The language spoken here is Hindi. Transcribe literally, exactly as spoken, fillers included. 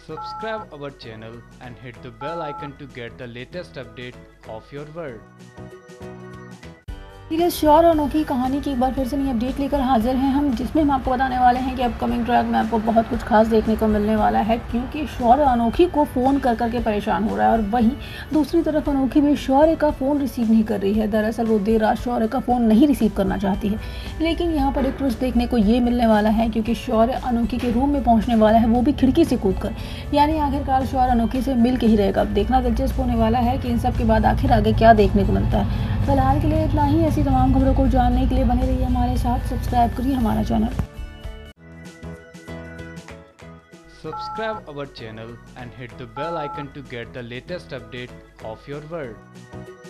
Subscribe our channel and hit the bell icon to get the latest update of your world. Serious sure और अनोखी कहानी की एक बार फिर से नई अपडेट लेकर हाजिर हैं हम, जिसमें हम आपको बताने वाले हैं कि अपकमिंग ट्रैक में आपको बहुत कुछ खास देखने को मिलने वाला है, क्योंकि शौर्य अनोखी को फ़ोन कर करके परेशान हो रहा है और वहीं दूसरी तरफ अनोखी भी शौर्य का फ़ोन रिसीव नहीं कर रही है। दरअसल वो देर रात शौर्य का फ़ोन नहीं रिसीव करना चाहती है, लेकिन यहाँ पर एक ट्विस्ट देखने को ये मिलने वाला है, क्योंकि शौर्य अनोखी के रूम में पहुँचने वाला है, वो भी खिड़की से कूद कर। यानी आखिरकार शौर्य अनोखी से मिल के ही रहेगा। अब देखना दिलचस्प होने वाला है कि इन सब के बाद आखिर आगे क्या देखने को मिलता है। फिलहाल के लिए इतना ही। ऐसी तमाम खबरों को जानने के लिए बने रहिए हमारे साथ। सब्सक्राइब करिए हमारा channel. Subscribe our channel and hit the bell icon to get the latest update of your world.